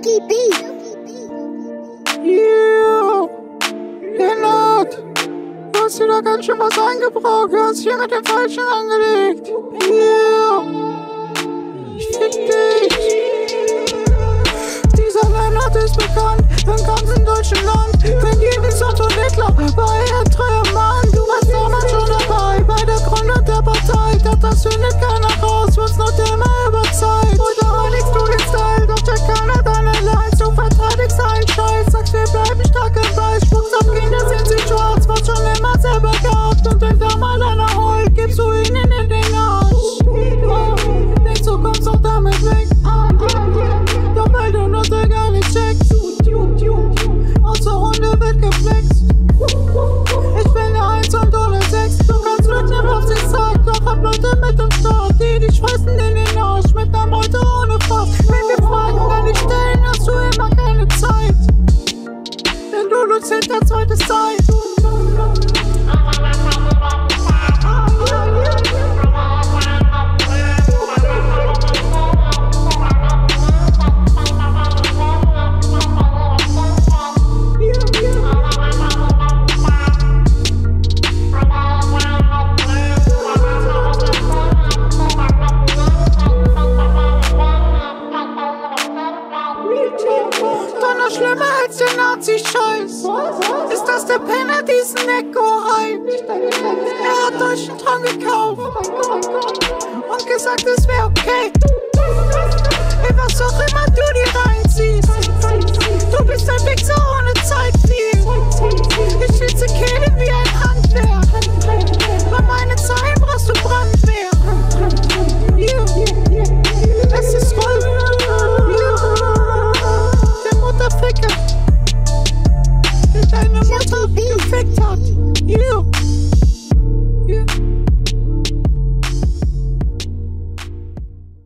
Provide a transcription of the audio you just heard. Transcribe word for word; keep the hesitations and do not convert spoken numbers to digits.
Chuki Beats. Yeah, Lennart, du hast dir da ganz schön was eingebrockt, du hast hier mit dem Falschen angelegt. Yeah, ich fick dich. Dieser Lennart ist bekannt im ganzen deutschen Land. Wenn jedes Otto Hitler war er ein treuer Mann. Du warst damals schon dabei bei der Gründung der Partei. Doch das findet keiner raus, wird's noch immer über Zeit. Heute heiligst du den Style, doch checkt keiner deine Lines. Du verteidigst einen Scheiß, sagst wir bleiben stark im Ball. Spuckst auf Kinder, sind sie schwarz, was schon immer selber gehabt. Und wenn da mal einer heult, gibst du ihnen in den Arsch. Denkst du kommst doch damit weg, doch weil du nur der gar nicht checkst. Außer Runde wird geflext. Ich bin der eins und ohne sechs. Du kannst mitnehmen, was ich sag, doch hab Leute mit dem Start, die dich fressen in den Arsch. Mit ner Meute ohne Fass. Wenn wir Fragen an dich stellen, hast du immer keine Zeit. Denn du nutzt hinter zweites Zeit. Schlimmer als der Nazi-Scheiß ist, dass der Penner diesen Echo hypt. Er hat euch einen Traum gekauft und gesagt, es wäre okay. Ey, was auch immer du dir reinziehst, du bist ein Wichser.